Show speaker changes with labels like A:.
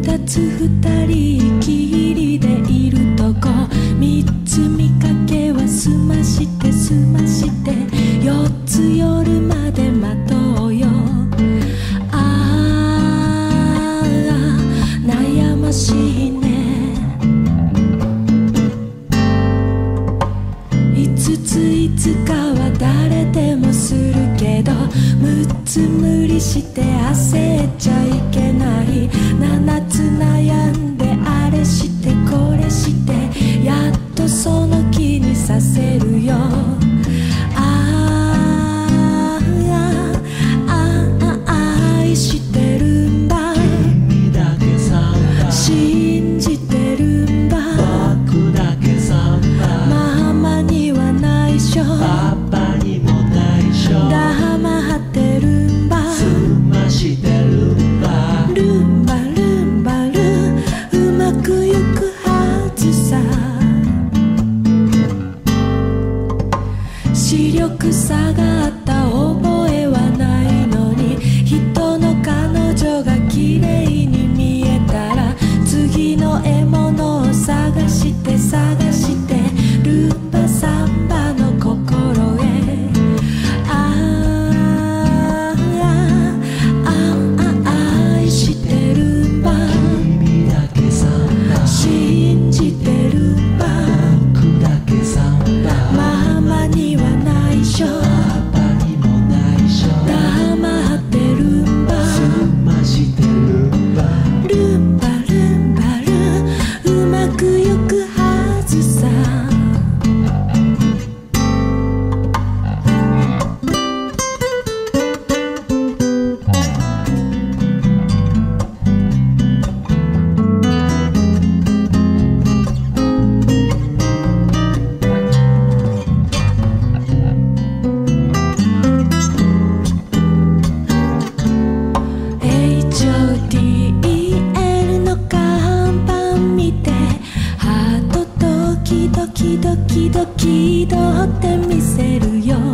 A: 二つ二人きりでいるとこ、三つ見かけは済まして済まして、四つ夜まで待とうよ。ああ悩ましいね。五ついつかは誰でもするけど、六つ無理して焦っちゃいけない。七つ悩んであれしてこれして、やっとその気にさせるよ。ああ愛してるんだ、
B: 君だけさ
A: 信じてるんだ、
B: 僕だけさ
A: ママには内緒、
B: パパにも内緒、
A: 黙ってるんだ、
B: 済ましてるんだ。
A: ルンバルンバルうまくゆくはずさ。視力差があった覚えはないのに、人の彼女が綺麗に見えたら、次の獲物を探して探してルンバサンバの心へ。愛してるんだ、
B: 君だけさ
A: 信じてるんだ、
B: 僕だけさ
A: ママには内緒、
B: パパにも内緒、
A: 黙ってるんだ、
B: 済ましてるんだ。
A: ルンバルンバルうまくゆくはずさ。HOTL の看板見て、ハートドキドキドキドキドって見せるよ。